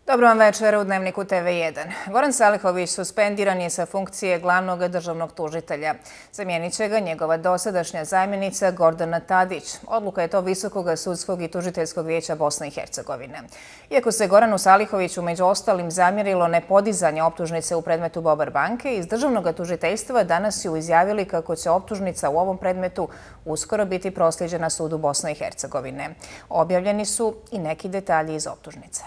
Dobro vam večer u Dnevniku TV1. Goran Salihović suspendiran je sa funkcije glavnog državnog tužitelja. Zamijenit će ga njegova dosadašnja zamjenica Gordana Tadić. Odluka je to Visokog sudskog i tužiteljskog vijeća Bosne i Hercegovine. Iako se Goranu Salihoviću među ostalim zamjerilo nepodizanje optužnice u predmetu Bobar banke, iz državnog tužiteljstva danas su izjavili kako će optužnica u ovom predmetu uskoro biti proslijeđena sudu Bosne i Hercegovine. Objavljeni su i neki detalji iz optužnice.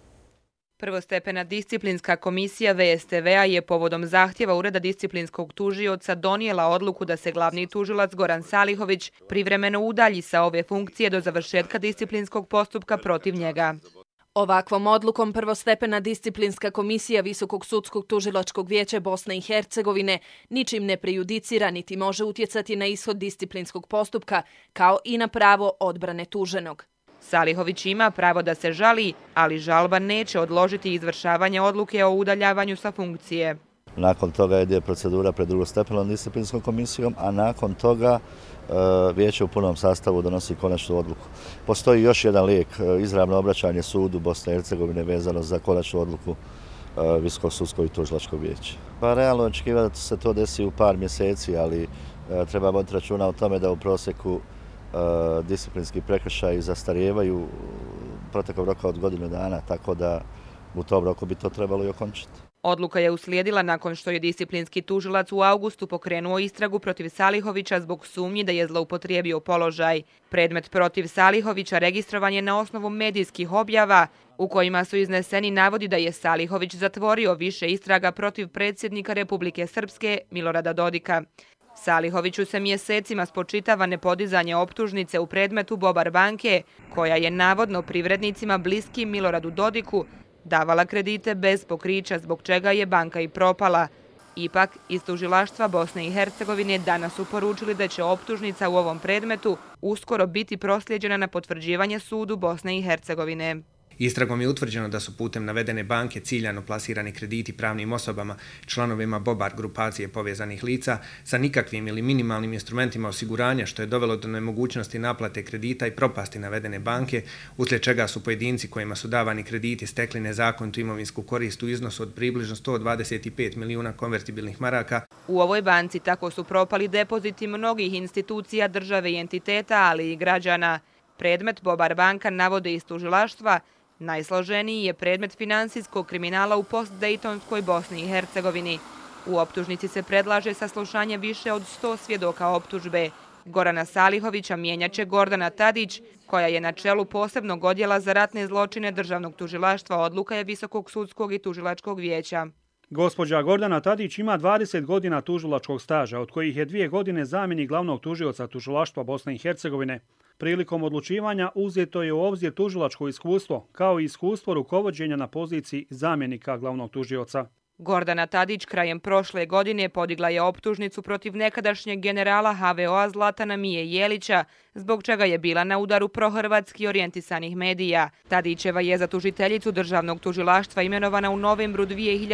Prvostepena disciplinska komisija VSTV-a je povodom zahtjeva Ureda disciplinskog tužioca donijela odluku da se glavni tužilac Goran Salihović privremeno udalji sa ove funkcije do završetka disciplinskog postupka protiv njega. Ovakvom odlukom prvostepena disciplinska komisija Visokog sudskog tužilačkog vijeća Bosne i Hercegovine ničim ne prejudicira niti može utjecati na ishod disciplinskog postupka, kao i na pravo odbrane tuženog. Salihović ima pravo da se žali, ali žalba neće odložiti izvršavanje odluke o udaljavanju sa funkcije. Nakon toga ide procedura pred drugostepenom disciplinskom komisijom, a nakon toga vijeće u punom sastavu donosi konačnu odluku. Postoji još jedan lijek, izravno obraćanje sudu Bosne i Hercegovine vezano za konačnu odluku Visokog sudskog i tužilačkog vijeća. Pa realno očekivati da se to desi u par mjeseci, ali treba voditi računa o tome da u prosjeku disciplinski prekršaji zastarijevaju protekom roka od godinu dana, tako da u tom roku bi to trebalo i okončiti. Odluka je uslijedila nakon što je disciplinski tužilac u augustu pokrenuo istragu protiv Salihovića zbog sumnji da je zloupotrijebio položaj. Predmet protiv Salihovića registrovan je na osnovu medijskih objava u kojima su izneseni navodi da je Salihović zatvorio više istraga protiv predsjednika Republike Srpske Milorada Dodika. Salihoviću se mjesecima spočitava nepodizanje optužnice u predmetu Bobar banke, koja je navodno privrednicima bliskim Miloradu Dodiku davala kredite bez pokrića, zbog čega je banka i propala. Ipak, iz tužilaštva Bosne i Hercegovine danas su poručili da će optužnica u ovom predmetu uskoro biti proslijeđena na potvrđivanje sudu Bosne i Hercegovine. Istragom je utvrđeno da su putem navedene banke ciljano plasirani krediti pravnim osobama, članovima Bobar grupacije povezanih lica, sa nikakvim ili minimalnim instrumentima osiguranja, što je dovelo do nemogućnosti naplate kredita i propasti navedene banke, uslijed čega su pojedinci kojima su davani krediti stekli nezakonitu imovinsku korist u iznosu od približno 125 milijuna konvertibilnih maraka. U ovoj banci tako su propali depoziti mnogih institucija, države i entiteta, ali i građana. Predmet Bobar banka, navode iz tužilaštva, najsloženiji je predmet finansijskog kriminala u postdejtonskoj Bosni i Hercegovini. U optužnici se predlaže saslušanje više od 100 svjedoka optužbe. Gorana Salihovića mijenjaće Gordana Tadić, koja je na čelu posebnog odjela za ratne zločine državnog tužilaštva. Odluka je Visokog sudskog i tužilačkog vijeća. Gospođa Gordana Tadić ima 20 godina tužilačkog staža, od kojih je 2 godine zamjenik glavnog tužioca tužilaštva Bosne i Hercegovine. Prilikom odlučivanja uzeto je u obzir tužilačko iskustvo, kao i iskustvo rukovođenja na poziciji zamjenika glavnog tužioca. Gordana Tadić krajem prošle godine podigla je optužnicu protiv nekadašnjeg generala HVO-a Zlatana Mije Jelića, zbog čega je bila na udaru prohrvatski orijentisanih medija. Tadićeva je za tužiteljicu državnog tužilaštva imenovana u novembru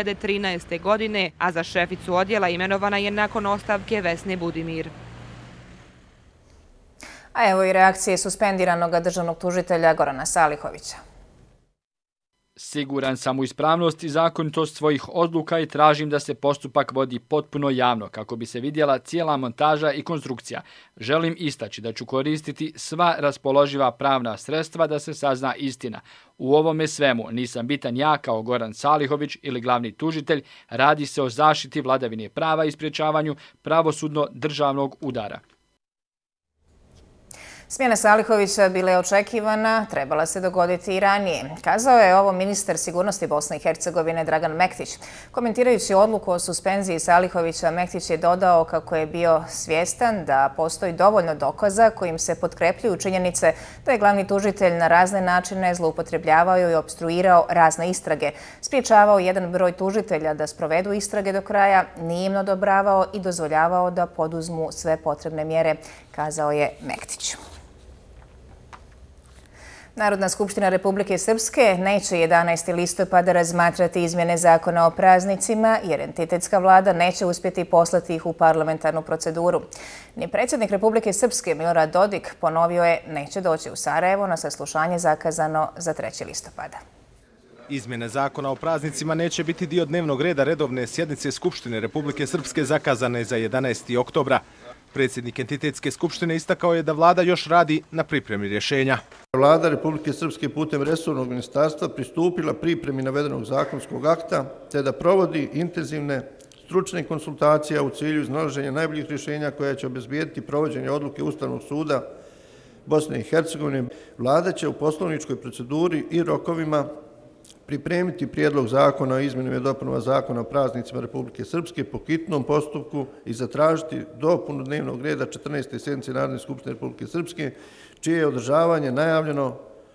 2013. godine, a za šeficu odjela imenovana je nakon ostavke Vesne Budimir. A evo i reakcije suspendiranog državnog tužitelja Gorana Salihovića. Siguran sam u ispravnost i zakonitost svojih odluka i tražim da se postupak vodi potpuno javno kako bi se vidjela cijela montaža i konstrukcija. Želim istaći da ću koristiti sva raspoloživa pravna sredstva da se sazna istina. U ovome svemu nisam bitan ja kao Goran Salihović ili glavni tužitelj, radi se o zaštiti vladavine prava i sprječavanju pravosudno državnog udara. Smjena Salihovića bila je očekivana, trebala se dogoditi i ranije. Kazao je ovo ministar sigurnosti Bosne i Hercegovine Dragan Mektić. Komentirajući odluku o suspenziji Salihovića, Mektić je dodao kako je bio svjestan da postoji dovoljno dokaza kojim se potkrepljuju činjenice da je glavni tužitelj na razne načine zloupotrebljavao i opstruirao razne istrage, spriječavao jedan broj tužitelja da sprovedu istrage do kraja, nije im odobravao i dozvoljavao da poduzmu sve potrebne mjere, kazao je Mektić. Narodna skupština Republike Srpske neće 11. listopada razmatrati izmjene zakona o praznicima jer entitetska vlada neće uspjeti poslati ih u parlamentarnu proceduru. Ni predsjednik Republike Srpske Milorad Dodik ponovio je neće doći u Sarajevo na saslušanje zakazano za 3. listopada. Izmjene zakona o praznicima neće biti dio dnevnog reda redovne sjednice Skupštine Republike Srpske zakazane za 11. oktobra. Predsjednik entitetske skupštine istakao je da vlada još radi na pripremi rješenja. Vlada Republike Srpske putem resornog ministarstva pristupila pripremi navedenog zakonskog akta te da provodi intenzivne stručne konsultacije u cilju iznalaženja najboljih rješenja koja će obezbijediti provođenje odluke Ustavnog suda Bosne i Hercegovine. Vlada će u poslovničkoj proceduri i rokovima pripremiti prijedlog zakona o izmjenama i dopunama zakona o praznicima Republike Srpske po hitnom postupku i zatražiti dopunu dnevnog reda 14. sjednice Narodne skupštine Republike Srpske, čije je održavanje najavljeno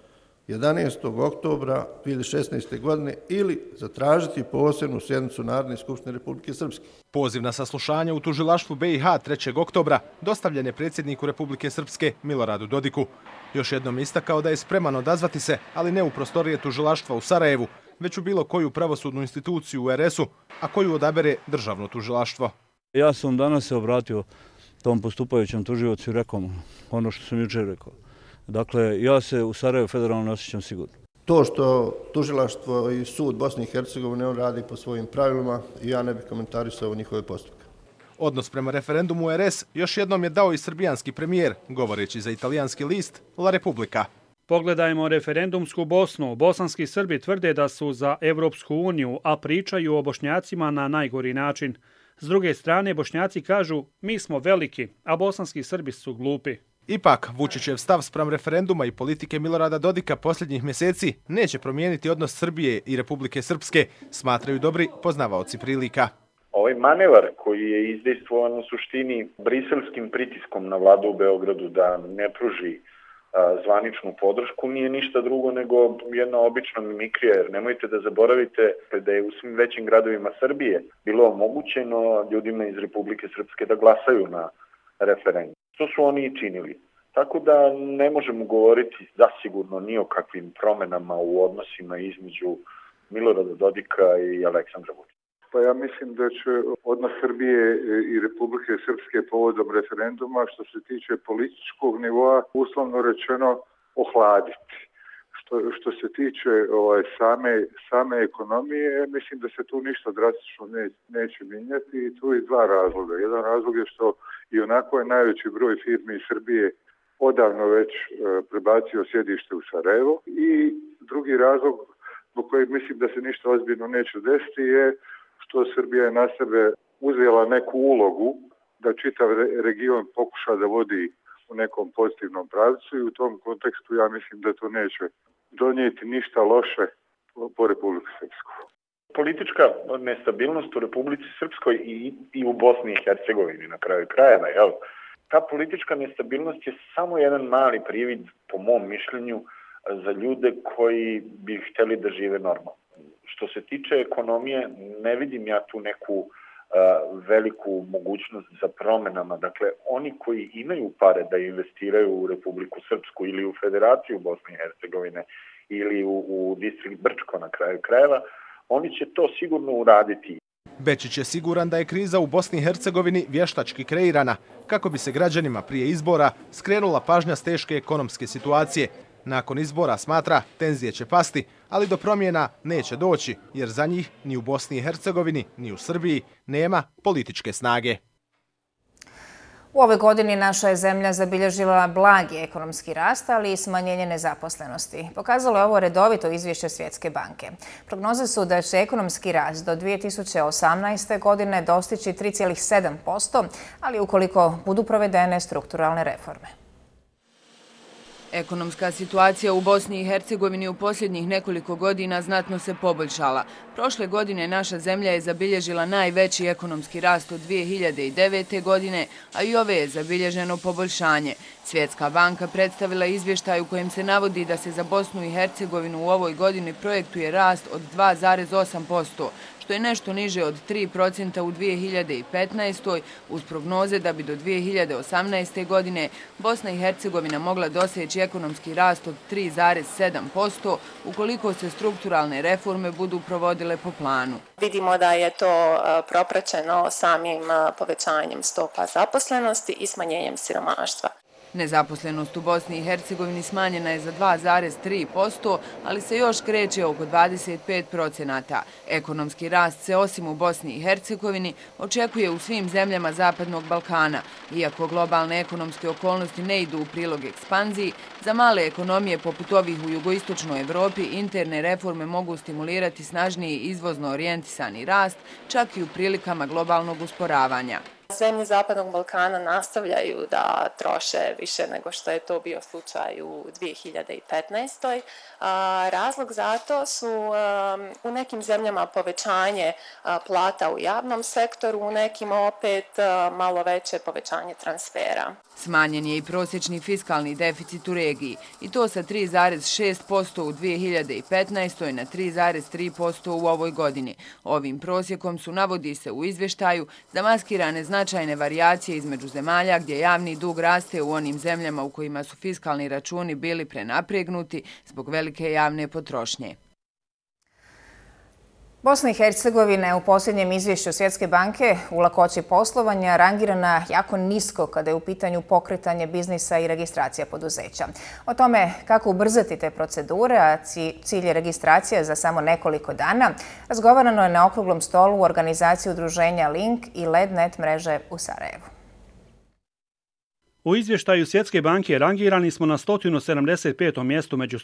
11. oktobra 2016. godine ili zatražiti posebnu sjednicu Narodne skupštine Republike Srpske. Poziv na saslušanje u tužilaštvu BiH 3. oktobra dostavljen je predsjedniku Republike Srpske Miloradu Dodiku. Još jednom istakao da je spreman odazvati se, ali ne u prostorije tužilaštva u Sarajevu, već u bilo koju pravosudnu instituciju u RS-u, a koju odabere državno tužilaštvo. Ja sam danas se obratio tom postupajućem tužiocu i rekao mu ono što sam jučer rekao. Dakle, ja se u Sarajevu federalno ne osjećam sigurno. To što tužilaštvo i sud Bosne i Hercegovine on radi po svojim pravilima i ja ne bih komentarisao njihove postupke. Odnos prema referendumu RS još jednom je dao i srbijanski premijer, govoreći za italijanski list La Repubblica. Pogledajmo referendumsku Bosnu. Bosanski Srbi tvrde da su za Evropsku uniju, a pričaju o Bošnjacima na najgori način. S druge strane, Bošnjaci kažu mi smo veliki, a bosanski Srbi su glupi. Ipak, Vučićev stav spram referenduma i politike Milorada Dodika posljednjih mjeseci neće promijeniti odnos Srbije i Republike Srpske, smatraju dobri poznavaoci prilika. Ovaj manevar koji je izdejstvovan u suštini briselskim pritiskom na vladu u Beogradu da ne pruži zvaničnu podršku nije ništa drugo nego jedna obična mimikrija, jer nemojte da zaboravite da je u svim većim gradovima Srbije bilo omogućeno ljudima iz Republike Srpske da glasaju na referendum. To su oni i činili. Tako da ne možemo govoriti zasigurno ni o kakvim promenama u odnosima između Milorada Dodika i Aleksandra Vučića. Pa ja mislim da će odnos Srbije i Republike Srpske povodom referenduma što se tiče političkog nivoa uslovno rečeno ohladiti. Što se tiče same ekonomije, mislim da se tu ništa drastično neće mijenjati i tu je dva razloga. Jedan razlog je što i onako je najveći broj firmi iz Srbije odavno već prebacio sjedište u Sarajevo i drugi razlog zbog kojeg mislim da se ništa ozbiljno neće desiti je što Srbija je na sebe uzela neku ulogu da čitav region pokuša da vodi u nekom pozitivnom pravcu i u tom kontekstu ja mislim da to neće donijeti ništa loše po Republici Srpskoj. Politička nestabilnost u Republici Srpskoj i u Bosni i Hercegovini na kraju krajeva. Ta politička nestabilnost je samo jedan mali privid, po mom mišljenju, za ljude koji bi htjeli da žive normalno. Što se tiče ekonomije, ne vidim ja tu neku veliku mogućnost za promenama. Dakle, oni koji imaju pare da investiraju u Republiku Srpsku ili u Federaciju Bosne i Hercegovine ili u distrikt Brčko na kraju krajeva, oni će to sigurno uraditi. Bečić je siguran da je kriza u Bosni i Hercegovini vještački kreirana, kako bi se građanima prije izbora skrenula pažnja s teške ekonomske situacije. Nakon izbora, smatra, tenzije će pasti, ali do promjena neće doći, jer za njih ni u Bosni i Hercegovini, ni u Srbiji nema političke snage. U ovoj godini naša je zemlja zabilježila blagi ekonomski rast, ali i smanjenje nezaposlenosti. Pokazalo je ovo redovito izvješće Svjetske banke. Prognoze su da će ekonomski rast do 2018. godine dostići 3,7%, ali ukoliko budu provedene strukturalne reforme. Ekonomska situacija u Bosni i Hercegovini u posljednjih nekoliko godina znatno se poboljšala. Prošle godine naša zemlja je zabilježila najveći ekonomski rast od 2009. godine, a i ove je zabilježeno poboljšanje. Svjetska banka predstavila izvještaj u kojem se navodi da se za Bosnu i Hercegovinu u ovoj godini projektuje rast od 2,8%, što je nešto niže od 3% u 2015. uz prognoze da bi do 2018. godine Bosna i Hercegovina mogla doseći ekonomski rast od 3,7% ukoliko se strukturalne reforme budu provodile po planu. Vidimo da je to propraćeno samim povećanjem stopa zaposlenosti i smanjenjem siromaštva. Nezaposlenost u Bosni i Hercegovini smanjena je za 2,3%, ali se još kreće oko 25%. Ekonomski rast se osim u Bosni i Hercegovini očekuje u svim zemljama Zapadnog Balkana. Iako globalne ekonomske okolnosti ne idu u prilog ekspanziji, za male ekonomije poput ovih u jugoistočnoj Evropi interne reforme mogu stimulirati snažniji izvozno orijentisani rast, čak i u prilikama globalnog usporavanja. Zemlje Zapadnog Balkana nastavljaju da troše više nego što je to bio slučaj u 2015. Razlog za to su u nekim zemljama povećanje plata u javnom sektoru, u nekim opet malo veće povećanje transfera. Smanjen je i prosječni fiskalni deficit u regiji i to sa 3,6% u 2015. na 3,3% u ovoj godini. Ovim prosjekom su, navodi se u izvještaju, zamaskirane značajne varijacije između zemalja gdje javni dug raste u onim zemljama u kojima su fiskalni računi bili prenapregnuti zbog velike javne potrošnje. Bosna i Hercegovina je u posljednjem izvješću Svjetske banke u lakoći poslovanja rangirana jako nisko kada je u pitanju pokretanje biznisa i registracija poduzeća. O tome kako ubrzati te procedure, a cilj je registracija za samo nekoliko dana, razgovarano je na okruglom stolu u organizaciji udruženja Link i LEDnet mreže u Sarajevu. U izvještaju Svjetske banke rangirani smo na 175. mjestu među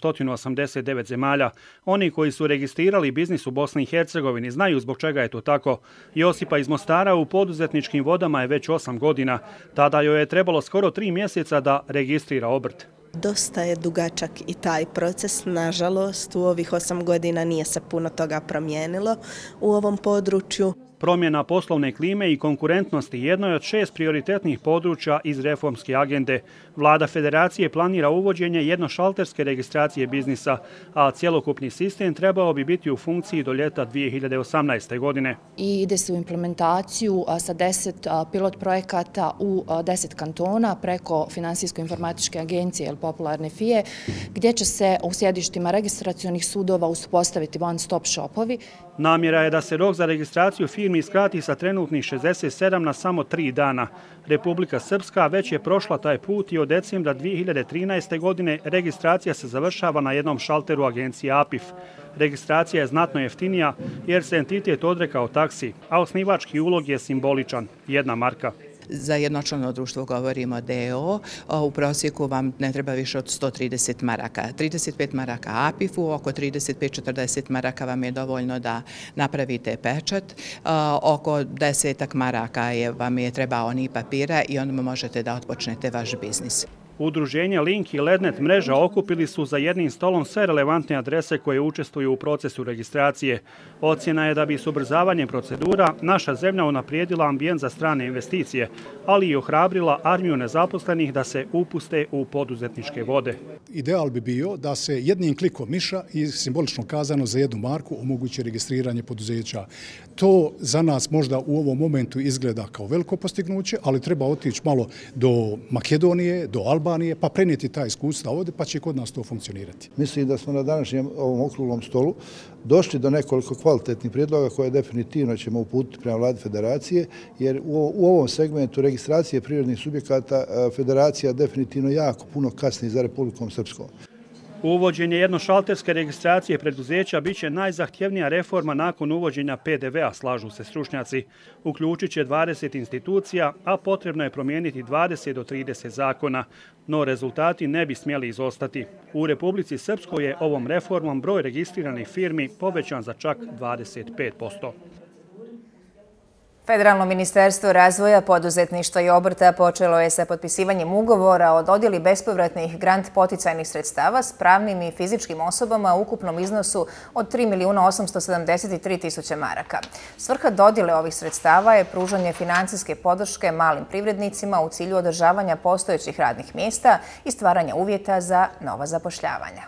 189 zemalja. Oni koji su registrirali biznis u Bosni i Hercegovini znaju zbog čega je to tako. Josipa iz Mostara u poduzetničkim vodama je već 8 godina. Tada joj je trebalo skoro 3 mjeseca da registrira obrt. Dosta je dugačak i taj proces. Nažalost, u ovih 8 godina nije se puno toga promijenilo u ovom području. Promjena poslovne klime i konkurentnosti jedno je od 6 prioritetnih područja iz reformske agende. Vlada Federacije planira uvođenje jednošalterske registracije biznisa, a cjelokupni sistem trebao bi biti u funkciji do ljeta 2018. godine. I ide se u implementaciju sa 10 pilot projekata u 10 kantona preko Finansijsko-informatičke agencije ili popularne FIE, gdje će se u sjedištima registracionih sudova uspostaviti one-stop shopovi. Namjera je da se rok za registraciju firmi skrati sa trenutnih 67 na samo 3 dana. Republika Srpska već je prošla taj put i od decembra 2013. godine registracija se završava na jednom šalteru agencije APIF. Registracija je znatno jeftinija jer se entitet odrekao taksi, a osnivački ulog je simboličan, 1 marka. Za jednočlano društvo govorimo DO, u prosjeku vam ne treba više od 130 maraka. 35 maraka APIF-u, oko 35-40 maraka vam je dovoljno da napravite pečat, oko 10 maraka vam je treba oni papira i onda možete da otpočnete vaš biznis. Udruženje Link i LEDnet mreža okupili su za jednim stolom sve relevantne adrese koje učestvuju u procesu registracije. Ocjena je da bi s ubrzavanjem procedura naša zemlja unaprijedila ambijent za strane investicije, ali i ohrabrila armiju nezaposlenih da se upuste u poduzetničke vode. Ideal bi bio da se jednim klikom miša i simbolično kazano za 1 marku omogući registriranje poduzeća. To za nas možda u ovom momentu izgleda kao veliko postignuće, ali treba otići malo do Makedonije, do Albanije, pa prenijeti ta iskustva ovdje, pa će kod nas to funkcionirati. Mislim da smo na današnjem ovom okruglom stolu došli do nekoliko kvalitetnih prijedloga koje definitivno ćemo uputiti prema Vladi Federacije, jer u ovom segmentu registracije privrednih subjekata Federacija definitivno jako puno kasni za Republikom Srpskom. Uvođenje jednošalterske registracije preduzeća biće najzahtjevnija reforma nakon uvođenja PDV-a, slažu se stručnjaci. Uključit će 20 institucija, a potrebno je promijeniti 20 do 30 zakona. No rezultati ne bi smjeli izostati. U Republici Srpskoj je ovom reformom broj registriranih firmi povećan za čak 25%. Federalno ministarstvo razvoja, poduzetništva i obrta počelo je sa potpisivanjem ugovora o dodjeli bespovratnih grant poticajnih sredstava s pravnim i fizičkim osobama u ukupnom iznosu od 3.873.000 maraka. Svrha dodjele ovih sredstava je pružanje financijske podrške malim privrednicima u cilju održavanja postojećih radnih mjesta i stvaranja uvjeta za nova zapošljavanja.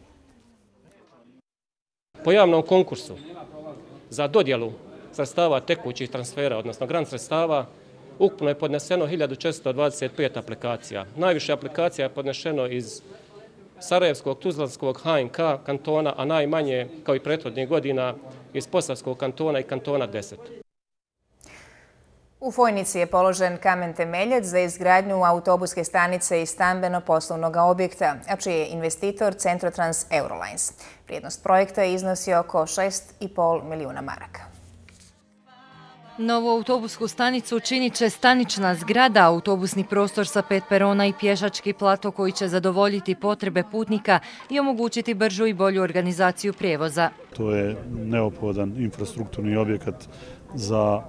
Po javnom konkursu za dodjelu sredstava tekućih transfera, odnosno grant sredstava, ukupno je podneseno 1425 aplikacija. Najviše aplikacija je podnešeno iz Sarajevskog, Tuzlanskog, HNK kantona, a najmanje, kao i prethodnih godina, iz Posavskog kantona i kantona 10. U Fojnici je položen kamen temeljac za izgradnju autobuske stanice i stambeno-poslovnog objekta, a čiji je investitor Centrotrans Eurolines. Vrijednost projekta iznosi oko 6,5 milijuna maraka. Novu autobusku stanicu činit će stanična zgrada, autobusni prostor sa 5 perona i pješački plato koji će zadovoljiti potrebe putnika i omogućiti bržu i bolju organizaciju prijevoza. To je neophodan infrastrukturni objekat za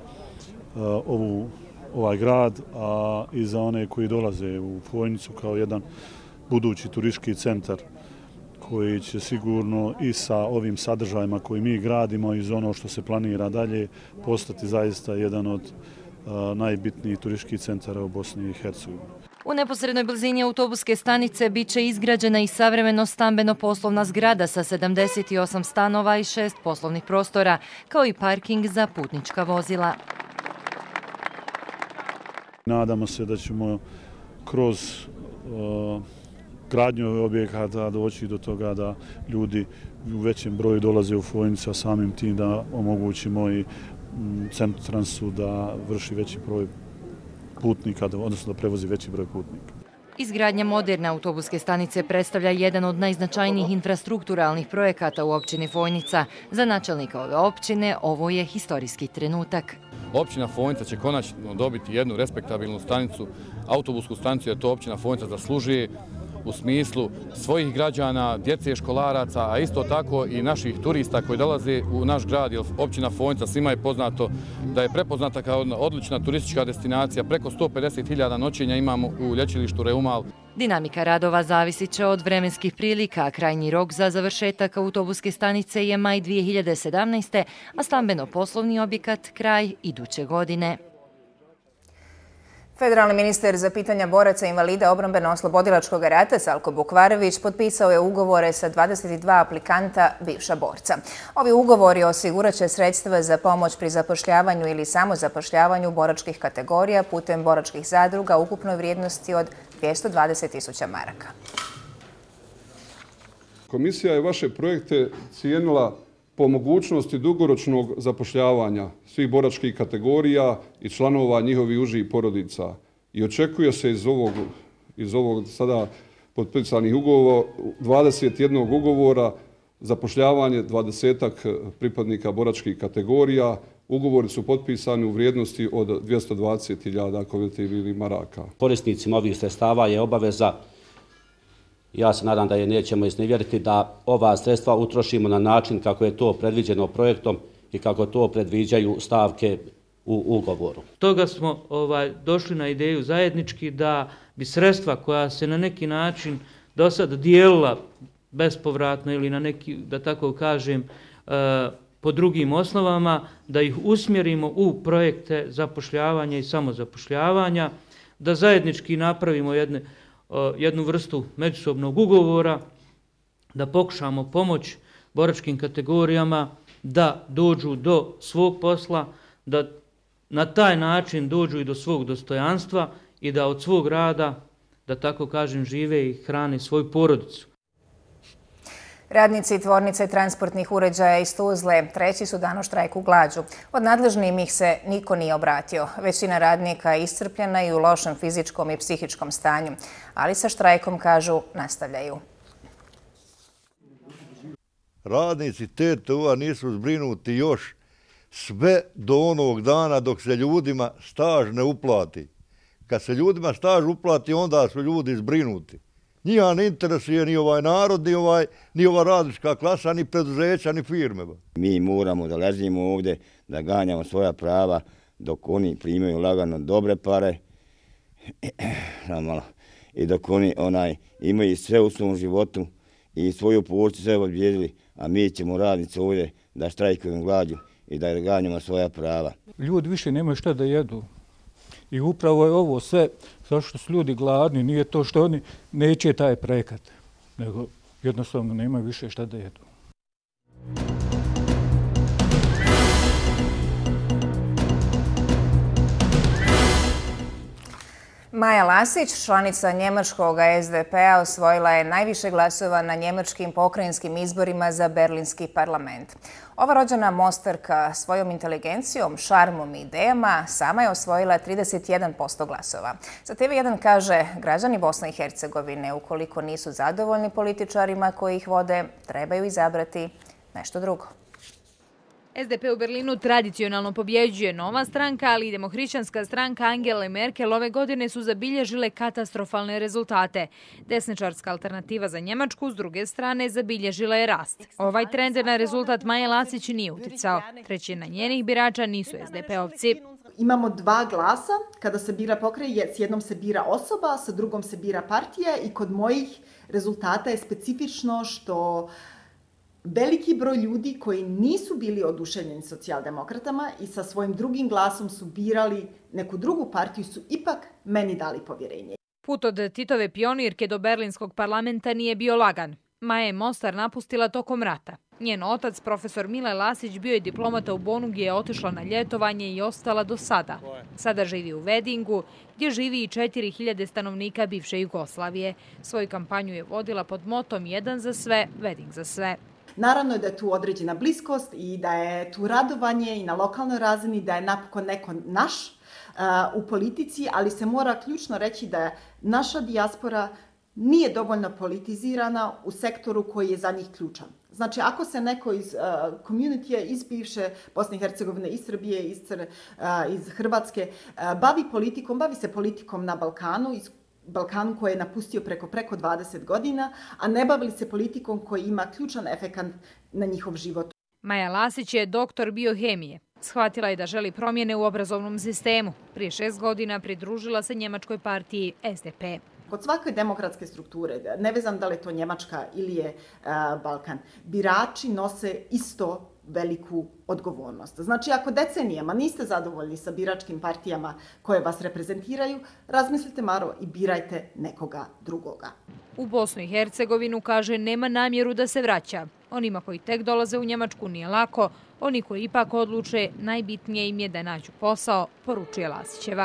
ovaj grad, a i za one koji dolaze u Fojnicu kao jedan budući turistički centar koji će sigurno i sa ovim sadržajima koji mi gradimo i za ono što se planira dalje postati zaista jedan od najbitnijih turističkih centara u Bosni i Hercegovini. U neposrednoj blizini autobuske stanice bit će izgrađena i savremeno stambeno-poslovna zgrada sa 78 stanova i 6 poslovnih prostora, kao i parking za putnička vozila. Nadamo se da ćemo kroz gradnju ovih objekata doći do toga da ljudi u većem broju dolaze u Fojnicu, a samim tim da omogućimo i Centrotransu da vrši veći broj putnika, odnosno da prevozi veći broj putnika. Izgradnja moderne autobuske stanice predstavlja jedan od najznačajnijih infrastrukturalnih projekata u općini Fojnica. Za načelnika ove općine ovo je historijski trenutak. Općina Fojnica će konačno dobiti jednu respektabilnu stanicu, autobusku stanicu, jer to općina Fojnica zaslužuje u smislu svojih građana, djece, školaraca, a isto tako i naših turista koji dolaze u naš grad, jer općina Fojnica svima je poznato da je prepoznata kao odlična turistička destinacija. Preko 150.000 noćenja imamo u lječilištu Reumal. Dinamika radova zavisit će od vremenskih prilika, a krajnji rok za završetak autobuske stanice je maj 2017. a stambeno-poslovni objekat kraj iduće godine. Federalni ministar za pitanja boraca invalida obrambeno-oslobodilačkog rata Salko Bukvarević potpisao je ugovore sa 22 aplikanta bivša borca. Ovi ugovori osigurat će sredstva za pomoć pri zapošljavanju ili samozapošljavanju boračkih kategorija putem boračkih zadruga u ukupnoj vrijednosti od 220.000 maraka. Komisija je vaše projekte cijenila po mogućnosti dugoročnog zapošljavanja svih boračkih kategorija i članova njihovih užih porodica. I očekuje se iz ovog sada potpisanih ugovora, 21 ugovora, zapošljavanje 20-ak pripadnika boračkih kategorija. Ugovori su potpisani u vrijednosti od 220.000 konvertibilnih maraka. Korisnicima ovih sredstava je obaveza, ja se nadam da je nećemo iznevjeriti, da ova sredstva utrošimo na način kako je to predviđeno projektom i kako to predviđaju stavke u ugovoru. Toga smo došli na ideju zajednički da bi sredstva koja se na neki način do sada dijelila bespovratno ili na neki, da tako kažem, po drugim osnovama, da ih usmjerimo u projekte zapošljavanja i samozapošljavanja, da zajednički napravimo jednu vrstu međusobnog ugovora, da pokušamo pomoć boračkim kategorijama da dođu do svog posla, da na taj način dođu i do svog dostojanstva i da od svog rada, da tako kažem, žive i hrane svoju porodicu. Radnici tvornice transportnih uređaja iz Tuzle treći su dan u štrajku glađu. Od nadležnim ih se niko nije obratio. Većina radnika je iscrpljena i u lošem fizičkom i psihičkom stanju, ali sa štrajkom, kažu, nastavljaju. Radnici TTU-a nisu zbrinuti još sve do onog dana dok se ljudima staž ne uplati. Kad se ljudima staž uplati, onda su ljudi zbrinuti. Njih ne interesuje ni ovaj narod, ni ova radnička klasa, ni preduzeća, ni firme. Mi moramo da ležimo ovdje, da ganjamo svoja prava dok oni primaju lagano dobre pare i dok oni imaju sve u svom životu i svoju porcu sve objedili, a mi ćemo radnici ovdje da štrajkujemo glađu i da ganjamo svoja prava. Ljudi više nemaju šta da jedu. I upravo je ovo sve, zašto su ljudi gladni, nije to što oni neće taj projekat, nego jednostavno nemaju više šta da jedu. Maja Lasić, članica njemačkog SDP-a, osvojila je najviše glasova na njemačkim pokrajinskim izborima za berlinski parlament. Ova rođena Mostarka svojom inteligencijom, šarmom i idejama sama je osvojila 31% glasova. Za TV1 kaže, građani Bosne i Hercegovine, ukoliko nisu zadovoljni političarima koji ih vode, trebaju izabrati nešto drugo. SDP u Berlinu tradicionalno pobjeđuje. Nova stranka, ali i demohrišćanska stranka Angele Merkel ove godine su zabilježile katastrofalne rezultate. Desničarska alternativa za Njemačku, s druge strane, zabilježila je rast. Ovaj trend na rezultat Maje Lasić nije uticao. Trećina njenih birača nisu SDP-ovci. Imamo 2 glasa kada se bira pokraj, s jednom se bira osoba, sa drugom se bira partija i kod mojih rezultata je specifično što veliki broj ljudi koji nisu bili oduševljeni socijaldemokratama i sa svojim drugim glasom su birali neku drugu partiju su ipak meni dali povjerenje. Put od Titove pionirke do berlinskog parlamenta nije bio lagan. Maja je Mostar napustila tokom rata. Njen otac, profesor Mile Lasić, bio je diplomata u Bonu gdje je otišla na ljetovanje i ostala do sada. Sada živi u Vedingu, gdje živi i 4000 stanovnika bivše Jugoslavije. Svoju kampanju je vodila pod motom Jedan za sve, Veding za sve. Naravno je da je tu određena bliskost i da je tu radovanje i na lokalnoj razini, da je napokon neko naš u politici, ali se mora ključno reći da naša dijaspora nije dovoljno politizirana u sektoru koji je za njih ključan. Znači, ako se neko iz communitya, iz bivše Bosne i Hercegovine, iz Srbije, iz Hrvatske, bavi politikom, bavi se politikom na Balkanu koji je napustio preko 20 godina, a ne bavili se politikom koji ima ključan efekat na njihov život. Maja Lasić je doktor biohemije. Shvatila je da želi promjene u obrazovnom sistemu. Prije 6 godina pridružila se njemačkoj partiji SDP. Kod svake demokratske strukture, nevezano da li je to Njemačka ili je Balkan, birači nose isto veliku odgovornost. Znači, ako decenijama niste zadovoljni sa biračkim partijama koje vas reprezentiraju, razmislite malo i birajte nekoga drugoga. U Bosnu i Hercegovinu, kaže, nema namjeru da se vraća. Onima koji tek dolaze u Njemačku nije lako, oni koji ipak odluče, najbitnije im je da nađu posao, poručuje Lasićeva.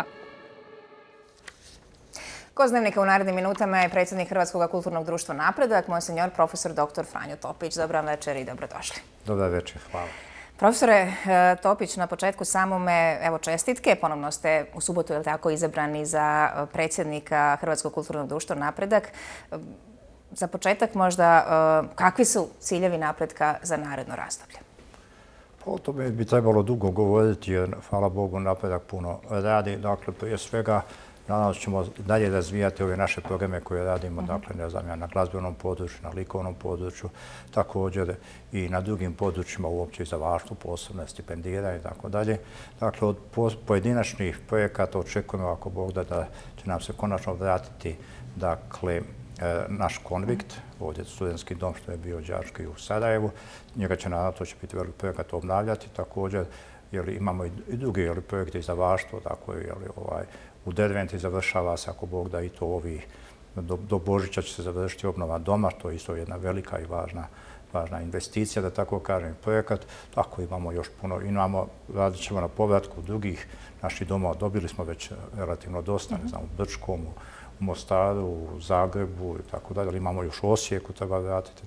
Gost Dnevnika u narednim minutama je predsjednik Hrvatskog kulturnog društva Napredak, monsinjor profesor dr. Franjo Topić. Dobar večer i dobrodošli. Dobar večer, hvala. Profesore Topić, na početku samome, evo, čestitke. Ponovno ste u subotu, je li tako, izabrani za predsjednika Hrvatskog kulturnog društva Napredak. Za početak možda, kakvi su ciljevi napretka za naredno razdoblje? O tome bi trebalo dugo govoriti jer, hvala Bogu, Napredak puno radi. Dakle, prije svega, nadam se ćemo dalje razvijati ove naše programe koje radimo, dakle, ne znam, na glazbenom području, na likovnom području, također i na drugim područjima uopće izdavaštvu, posebno stipendiranje i tako dalje. Dakle, od pojedinačnih projekata očekujemo, ako Bog da će nam se konačno vratiti, dakle, naš konvikt, ovdje studentski dom što je bio đački u Sarajevu. Njega će naravno, to će biti velik projekat obnavljati također, jer imamo i drugi projekte izdavaštva, tako je u Derventi završava se, ako Bog da, i to do Božića će se završiti obnova doma, to je isto jedna velika i važna investicija, da tako kažem, projekat. Tako imamo još puno, radit ćemo na povratku drugih naših domova. Dobili smo već relativno dosta, ne znam, u Brčkom, u Mostaru, u Zagrebu i tako dalje, ali imamo još u Osijeku, treba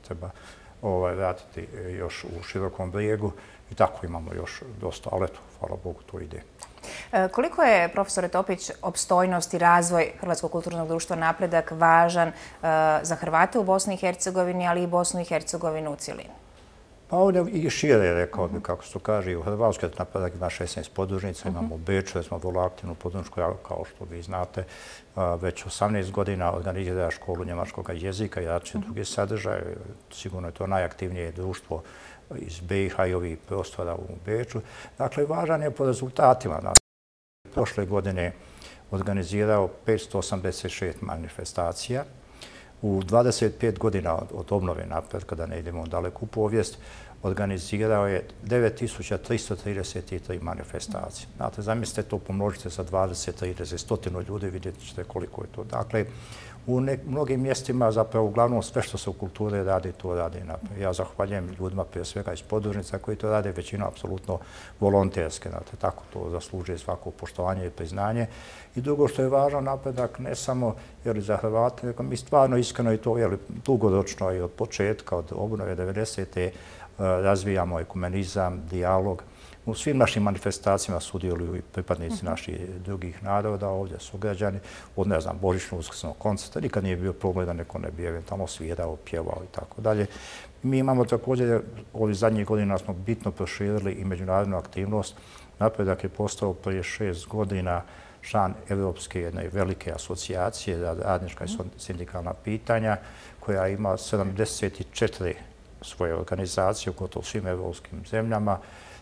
vratiti još u Širokom Brijegu i tako imamo još dosta, ali eto, hvala Bogu, to ide. Koliko je, profesore Topić, opstojnost i razvoj Hrvatskog kulturnog društva Napredak važan za Hrvate u Bosni i Hercegovini, ali i Bosnu i Hercegovinu u cjelini? Pa ovdje i šire, rekao bi, kako se to kaže, i u Hrvatskoj Napredak ima 16 podružnica, imamo u Beču, da smo vrlo aktivnu podružnicu, kao što vi znate, već 18 godina organizira školu njemačkog jezika i različite druge sadržaje. Sigurno je to najaktivnije društvo iz BiH i ovih prostora u Beču. Dakle, važan je po rezultatima. Prošle godine organizirao 586 manifestacija. U 25 godina od obnove Napretka, da ne idemo daleko u povijest, organizirao je 9333 manifestacije. Znate, zamislite to, pomnožite sa 20, 30, 100 ljudi, vidjet ćete koliko je to. Dakle, u mnogim mjestima, zapravo, uglavnom sve što se u kulturi radi, to radi Napredak. Ja zahvaljujem ljudima prije svega iz podružnica koji to rade, većina apsolutno volonterske. Znate, tako to zaslužuje svako poštovanje i priznanje. I drugo što je važno, Napredak ne samo za Hrvate, nego mi stvarno iskreno i to dugoročno i od početka, od obnove 90. razvijamo ekumenizam, dijalog. U svim našim manifestacijama sudjeluju i pripadnici naših drugih naroda, ovdje su građani, od, ne znam, božićnog uskrsnog koncerta, nikad nije bio problem da neko ne bi eventualno svirao, pjevao i tako dalje. Mi imamo također, ovih zadnjih godina smo bitno proširili i međunarodnu aktivnost. Napredak je postao prije 6 godina član Evropske jedne velike asocijacije za radnička i sindikalna pitanja, koja ima 74 svoje organizacije u gotovo svim evropskim zemljama.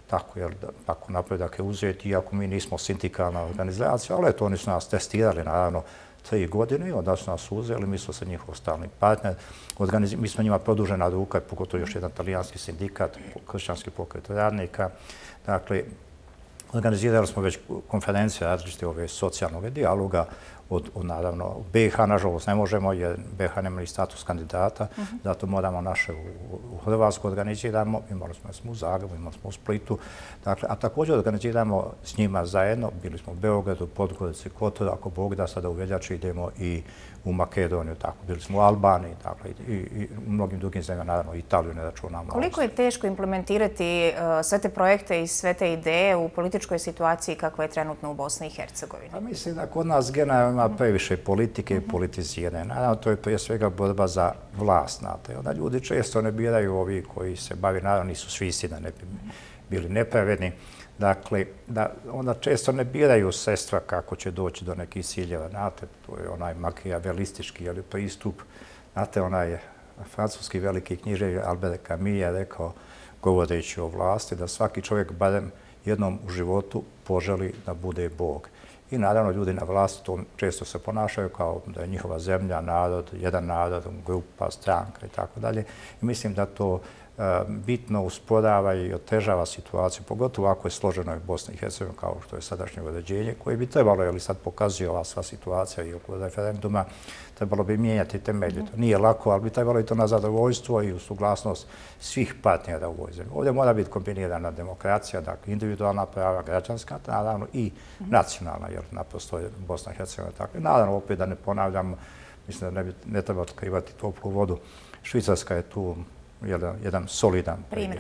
Tako napredak je uzeti, iako mi nismo sindikalna organizacija, ali eto, oni su nas testirali, naravno, 3 godine i onda su nas uzeli, mi smo sa njihov stalni partner. Mi smo njima produžena ruka, pogotovo još jedan talijanski sindikat, kršćanski pokret radnika. Dakle, organizirali smo već konferencije različite ove socijalnog dijaloga naravno, BiH, nažalost, ne možemo jer BiH nema ni status kandidata, zato moramo naše u Hrvatsku organiziramo, imali smo u Zagrebu, imali smo u Splitu, a također organiziramo s njima zajedno, bili smo u Beogradu, Podgorici, Kotoru, ako Bog da, sada u veljači idemo i u Makedoniju, bili smo u Albaniji i u mnogim drugim zemljama, naravno Italiju ne računamo. Koliko je teško implementirati sve te projekte i sve te ideje u političkoj situaciji kakva je trenutno u Bosni i Hercegovini? Mislim da kod nas generalno ima previše politike i politizirane. Naravno, to je prije svega borba za vlast. Onda ljudi često ne biraju ovi koji se bavi, naravno nisu svi isti da ne bi bili nepravedni. Dakle, onda često ne biraju sredstva kako će doći do nekih ciljeva. Znate, to je onaj makijavelistički pristup. Znate, onaj francuski veliki književnik Albert Camus je rekao, govoreći o vlasti, da svaki čovjek barem jednom u životu poželi da bude Bog. I naravno ljudi na vlasti to često se ponašaju kao da je njihova zemlja, narod, jedan narod, grupa, stranka i tako dalje. I mislim da to bitno usporava i otežava situaciju, pogotovo ako je složeno i Bosna i Hercegovina kao što je sadašnje uređenje, koje bi trebalo, jer sad pokazuje ova sva situacija i oko referenduma, trebalo bi mijenjati temelje. To nije lako, ali bi trebalo i to na zadovoljstvo i u suglasnost svih partnera u ovoj zemlji. Ovdje mora biti kombinirana demokracija, dakle individualna prava, građanska, naravno i nacionalna, jer naprosto je Bosna i Hercegovina tako. Naravno, opet da ne ponavljamo, mislim da ne treba otkrivati toplu vodu. Švicarska je tu jedan solidan primjer.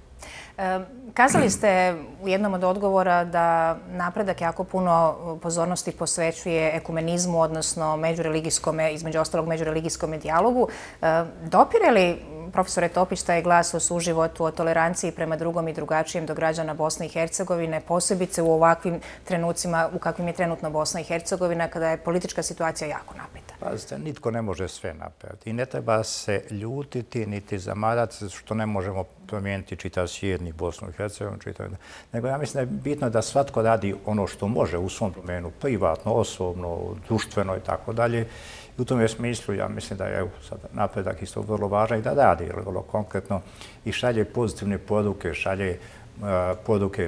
Kazali ste u jednom od odgovora da napredak jako puno pozornosti posvećuje ekumenizmu, odnosno između ostalog međureligijskom dijalogu. Dopire li, profesore Topić, taj glas o suživotu, o toleranciji prema drugom i drugačijem do građana Bosne i Hercegovine, posebice u ovakvim trenucima u kakvim je trenutno Bosna i Hercegovina, kada je politička situacija jako napeta? Pazite, nitko ne može sve napraviti i ne treba se ljutiti niti zamarati što ne možemo promijeniti čitav svijet ni Bosnu i Hercegovinu, nego ja mislim da je bitno da svatko radi ono što može u svom domenu, privatno, osobno, društveno i tako dalje. I u tom smislu ja mislim da je sad napredak isto vrlo važan i da radi vrlo konkretno i šalje pozitivne poruke, šalje poruke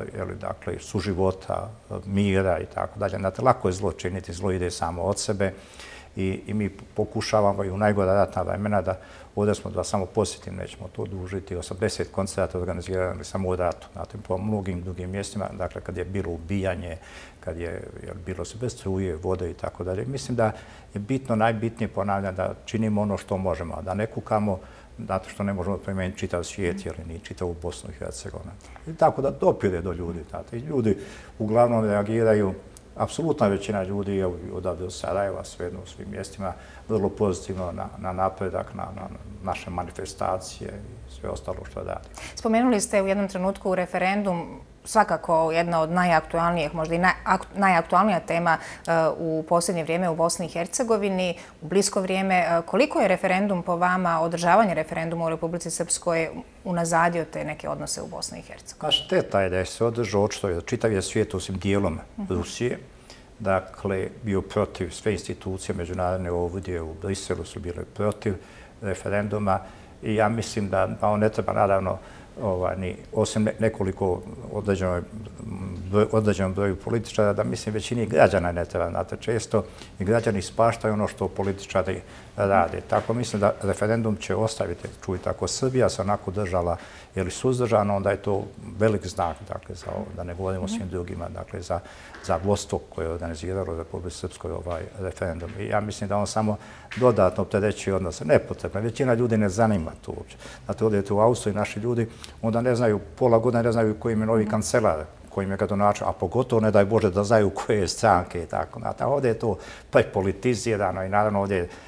suživota, mira i tako dalje. Lako je zlo činiti, zlo ide samo od sebe i mi pokušavamo i u najgora ratna vremena da ovdje smo, da samo posjetim, nećemo to dužiti, 80 koncerta organizirali samo u ratu, po mnogim drugim mjestima, dakle kad je bilo ubijanje, kad je bilo se bez struje, vode i tako dalje. Mislim da je bitno, najbitnije ponavljam da činimo ono što možemo, da ne kukamo zato što ne možemo promijeniti čitav svijet ili ni čitavu Bosnu i Hercegovinu. I tako da dopire do ljudi. I ljudi uglavnom reagiraju, apsolutna većina ljudi je odavde od Sarajeva, svejedno u svim mjestima, vrlo pozitivno na napredak, na naše manifestacije i sve ostalo što radi. Spomenuli ste u jednom trenutku referendum, svakako jedna od najaktualnijih, možda i najaktualnija tema u posljednje vrijeme u Bosni i Hercegovini, u blisko vrijeme. Koliko je referendum po vama, održavanje referenduma u Republici Srpskoj unazadio te neke odnose u Bosni i Hercegovini? Šteta je da je se održao, očito je čitav je svijet osim dijelom Rusije, dakle bio protiv sve institucije međunarodne ovdje u Briselu su bile protiv referenduma i ja mislim da on ne treba naravno osim nekoliko određenoj određenom broju političara, da mislim većini građana ne treba. Znate, često i građani spaštaju ono što političari rade. Tako mislim da referendum će ostaviti, čujte, ako Srbija se onako držala ili suzdržana, onda je to velik znak, dakle, da ne govorimo o svim drugima, dakle, za vodstvo koje je organiziralo u Republici Srpskoj ovaj referendum. I ja mislim da on samo dodatno opterećuje odnose, nepotrebno. Većina ljudi ne zanima to uopće. Znate, odete u Austriju naši ljudi, onda ne znaju, pola godina ne znaju koji im je novi kancelar, koji im je gradonačelnik, a pogotovo ne daj Bože da znaju koje stranke i tako. Znate, ovdje je to prepolitizirano i naravno ovdje je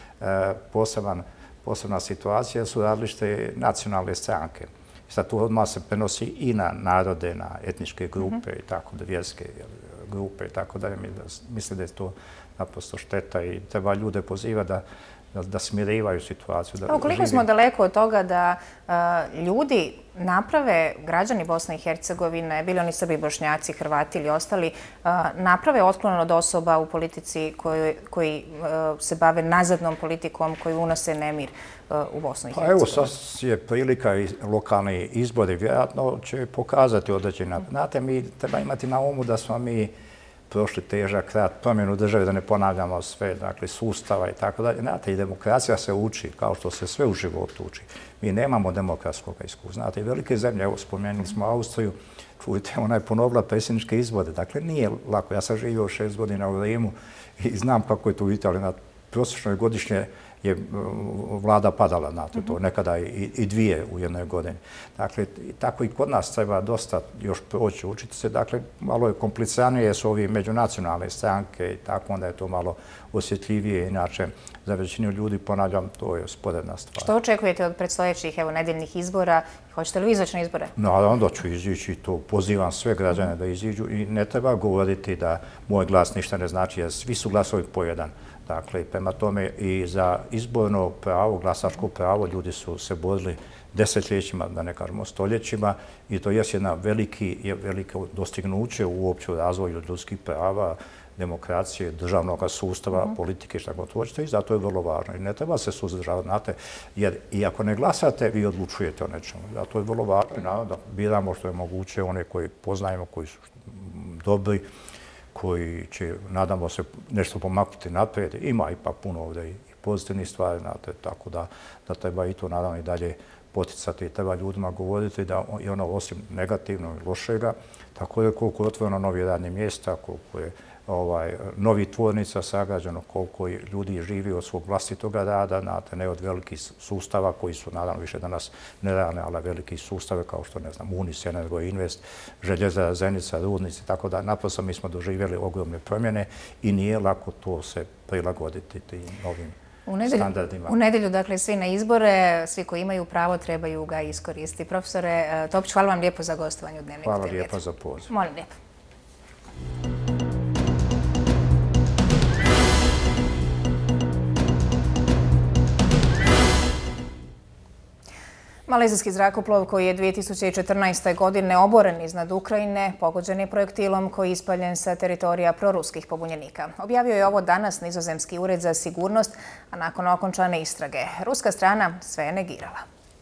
posebna situacija, su različite nacionalne stranke. Sad tu odmah se prenosi i na narode, na etničke grupe i tako, vjerske grupe i tako dalje. Mislim da je to naprosto šteta i treba ljude pozivati da smirivaju situaciju. Koliko smo daleko od toga da ljudi naprave, građani Bosne i Hercegovine, bili oni Srbi, Bošnjaci, Hrvati ili ostali, naprave otklon od osoba u politici koji se bave nazadnom politikom, koji unose nemir u Bosnu i Hercegovinu? Evo, sad je prilika i lokalni izbori, vjerojatno će pokazati određena. Znate, mi treba imati na umu da smo mi prošli težak rat, promjenu države, da ne ponavljamo sve, dakle, sustava i tako dalje. Znate, i demokracija se uči, kao što se sve u životu uči. Mi nemamo demokratskog iskustva. Znate, i velike zemlje, evo, spomenuli smo Austriju, čujte, ona je ponovila predsjedničke izbore. Dakle, nije lako. Ja sam živio 6 godina u Rimu i znam kako je to u Italiji. Na prosječnoj godišnje je vlada padala, znate, to nekada i dvije u jednoj godini. Dakle, tako i kod nas treba dosta još proći, učiti se. Dakle, malo je kompliciranije su ovi međunacionalne stranke i tako, onda je to malo osjetljivije. Inače, za većinu ljudi, ponavljam, to je sporedna stvar. Što očekujete od predstojećih, evo, nedeljnih izbora? Hoćete li vi izaći na izbore? Onda ću izići, to pozivam sve građane da iziđu i ne treba govoriti da moj glas ništa ne znači, jer svi su glasovi po jedan. Dakle, prema tome i za izborno pravo, glasačko pravo, ljudi su se borili desetljećima, da ne kažemo stoljećima, i to je jedno veliko dostignuće uopće u razvoju ljudskih prava, demokracije, državnog sustava, politike, šta god hoćete, i zato je vrlo važno. I ne treba se suzdržavati, znate, jer i ako ne glasate, vi odlučujete o nečemu. Zato je vrlo važno da biramo što je moguće one koji poznajemo, koji su dobri, koji će, nadamo se, nešto pomaknuti naprijed. Ima ipak puno ovdje i pozitivnih stvari, znate, tako da treba i to naravno i dalje poticati i treba ljudima govoriti da je ono osim negativnog i lošega, tako je koliko je otvoreno novi radni mjesta, koliko je novi tvornica sagrađeno, koliko ljudi živi od svog vlastitog rada, znate, ne od velikih sustava koji su, naravno, više danas nerealne, ali veliki sustave kao što, ne znam, Unis, Energo Invest, Željezara, Zenica, Rudnici, tako da naprosto mi smo doživjeli ogromne promjene i nije lako to se prilagoditi tim novim standardima. U nedelju, dakle, svi na izbore, svi koji imaju pravo trebaju ga iskoristiti. Profesore Topić, hvala vam lijepo za gostovanje u Dnevniku. Hvala lijepo za poziv. Molim lijepo. Malezijski zrakoplov koji je 2014. godine oboren iznad Ukrajine pogođen je projektilom koji je ispaljen sa teritorija proruskih pobunjenika. Objavio je ovo danas Nizozemski ured za sigurnost, a nakon okončane istrage. Ruska strana sve je negirala.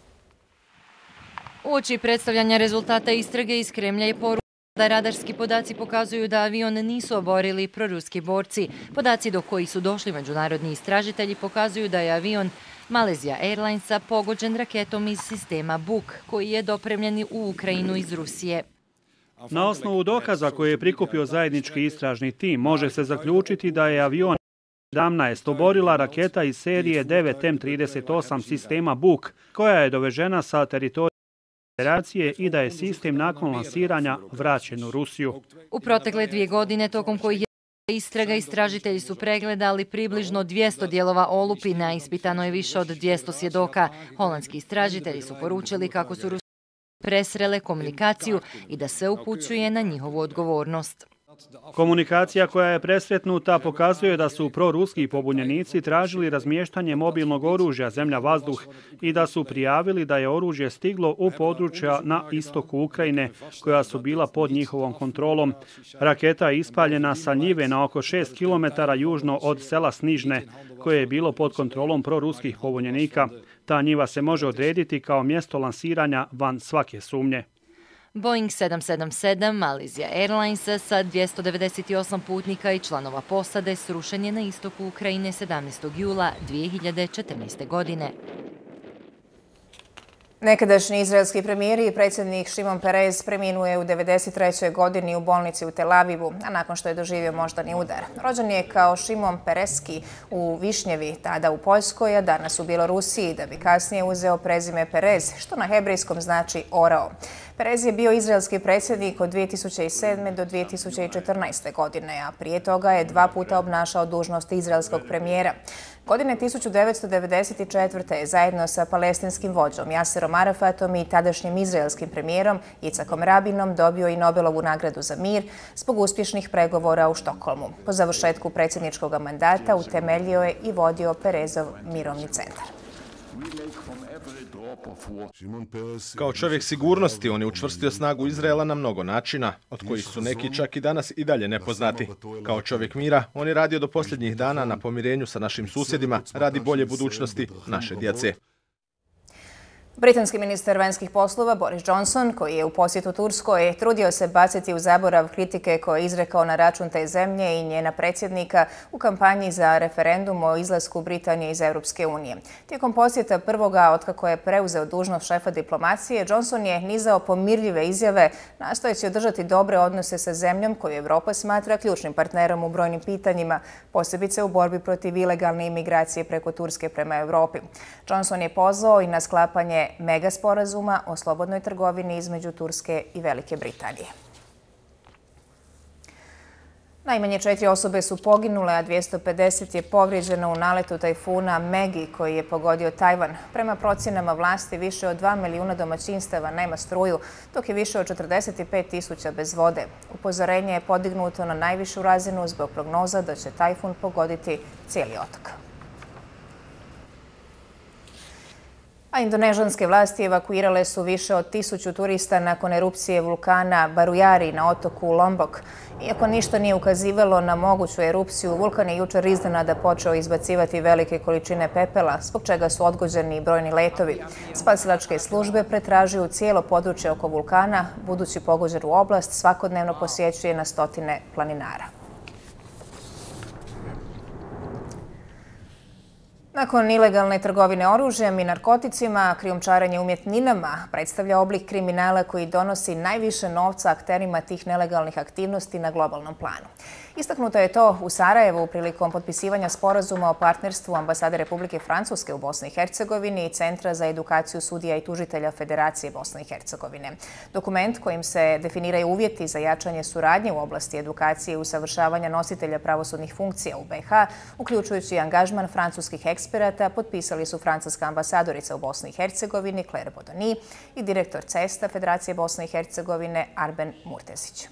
Uoči predstavljanja rezultata istrage iz Kremlja je poručeno da radarski podaci pokazuju da avion nisu oborili proruski borci. Podaci do kojih su došli međunarodni istražitelji pokazuju da je avion Malaysia Airlinesa pogođen raketom iz sistema Buk, koji je dopremljen u Ukrajinu iz Rusije. Na osnovu dokaza koje je prikupio zajednički istražni tim, može se zaključiti da je avion 17 oborila raketa iz serije 9M38 sistema Buk, koja je dovežena sa teritorija Federacije i da je sistem nakon lansiranja vraćen u Rusiju. U protekle 2 godine, tokom kojih je istraga, istražitelji su pregledali približno 200 dijelova olupina, ispitano je više od 200 svjedoka. Holandski istražitelji su poručili kako su Rusi presrele komunikaciju i da sve upućuje na njihovu odgovornost. Komunikacija koja je presretnuta pokazuje da su proruski pobunjenici tražili razmještanje mobilnog oružja zemlja-vazduh i da su prijavili da je oružje stiglo u područja na istoku Ukrajine, koja su bila pod njihovom kontrolom. Raketa je ispaljena sa njive na oko 6 km južno od sela Snižne, koje je bilo pod kontrolom proruskih pobunjenika. Ta njiva se može odrediti kao mjesto lansiranja van svake sumnje. Boeing 777 Malaysia Airlines sa 298 putnika i članova posade srušen je na istoku Ukrajine 17. jula 2014. godine. Nekadašnji izraelski premijer i predsjednik Šimon Perez preminuo je u 93. godini u bolnici u Tel Avivu, a nakon što je doživio moždani udar. Rođen je kao Šimon Pereski u Višnjevi, tada u Poljskoj, a danas u Bjelorusiji, da bi kasnije uzeo prezime Perez, što na hebrejskom znači orao. Perez je bio izraelski predsjednik od 2007. do 2014. godine, a prije toga je 2 puta obnašao dužnost izraelskog premijera. Godine 1994. je zajedno sa palestinskim vođom Jaserom Arafatom i tadašnjim izraelskim premijerom Icakom Rabinom dobio i Nobelovu nagradu za mir zbog uspješnih pregovora u Štokholmu. Po završetku predsjedničkog mandata utemeljio je i vodio Perezov mirovni centar. Kao čovjek sigurnosti, on je učvrstio snagu Izraela na mnogo načina, od kojih su neki čak i danas i dalje nepoznati. Kao čovjek mira, on je radio do posljednjih dana na pomirenju sa našim susjedima radi bolje budućnosti naše djece. Britanski ministar vanjskih poslova Boris Johnson, koji je u posjetu Turskoj, trudio se baciti u zaborav kritike koje je izrekao na račun te zemlje i njena predsjednika u kampanji za referendum o izlasku Britanije iz Europske unije. Tijekom posjeta prvoga, otkako je preuzeo dužnost šefa diplomacije, Johnson je nizao pomirljive izjave, nastojeći održati dobre odnose sa zemljom koju Evropa smatra ključnim partnerom u brojnim pitanjima, posebice u borbi protiv ilegalne imigracije preko Turske prema Evropi. Johnson je pozvao i na sklapanje mega sporazuma o slobodnoj trgovini između Turske i Velike Britanije. Najmanje 4 osobe su poginule, a 250 je povrijeđeno u naletu tajfuna Megi koji je pogodio Tajvan. Prema procjenama vlasti, više od 2 milijuna domaćinstava nema struju, dok je više od 45.000 bez vode. Upozorenje je podignuto na najvišu razinu zbog prognoza da će tajfun pogoditi cijeli otok. A indonežanske vlasti evakuirale su više od 1000 turista nakon erupcije vulkana Barujari na otoku Lombok. Iako ništa nije ukazivalo na moguću erupciju, vulkan je jučer iznenada počeo izbacivati velike količine pepela, zbog čega su odgođeni brojni letovi. Spasilačke službe pretražuju cijelo područje oko vulkana, budući pogođenu oblast svakodnevno posjećuje na stotine planinara. Nakon ilegalne trgovine oružjem i narkoticima, krijumčarenje umjetninama predstavlja oblik kriminala koji donosi najviše novca akterima tih nelegalnih aktivnosti na globalnom planu. Istaknuto je to u Sarajevu prilikom potpisivanja sporazuma o partnerstvu ambasade Republike Francuske u Bosni i Hercegovini i Centra za edukaciju sudija i tužitelja Federacije Bosne i Hercegovine. Dokument kojim se definiraju uvjeti za jačanje suradnje u oblasti edukacije i usavršavanja nositelja pravosudnih funkcija u BiH, uključujući i angažman francuskih eksperata, potpisali su francuska ambasadorica u Bosni i Hercegovini Claire Bodoni i direktor CESTA Federacije Bosne i Hercegovine Arben Murtezić.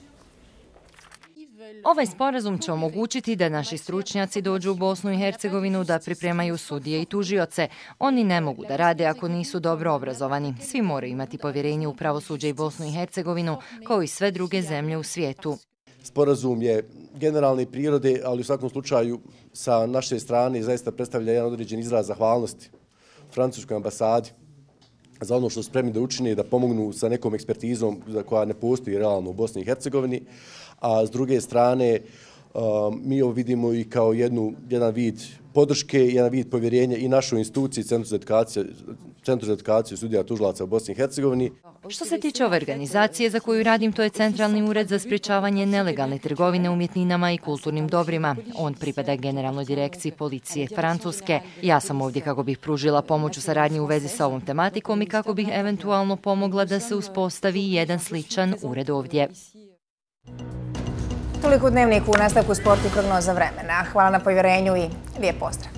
Ovaj sporazum će omogućiti da naši stručnjaci dođu u Bosnu i Hercegovinu da pripremaju sudije i tužioce. Oni ne mogu da rade ako nisu dobro obrazovani. Svi moraju imati povjerenje u pravosuđe i Bosnu i Hercegovinu, kao i sve druge zemlje u svijetu. Sporazum je generalne prirode, ali u svakom slučaju sa naše strane zaista predstavlja jedan određen izraz zahvalnosti francuskoj ambasadi za ono što su spremni da učine i da pomognu sa nekom ekspertizom koja ne postoji realno u Bosni i Hercegovini. A s druge strane, mi ovo vidimo i kao jedan vid podrške, jedan vid povjerenja i našoj instituciji, Centru za edukaciju sudija i tužilaca u Bosni i Hercegovini. Što se tiče ove organizacije za koju radim, to je Centralni ured za sprječavanje nelegalne trgovine umjetninama i kulturnim dobrima. On pripada Generalnoj direkciji policije Francuske. Ja sam ovdje kako bih pružila pomoć u saradnji u vezi sa ovom tematikom i kako bih eventualno pomogla da se uspostavi jedan sličan ured ovdje. Toliko u Dnevniku, u nastavku sporta i prognoza vremena. Hvala na povjerenju i lijep pozdrav.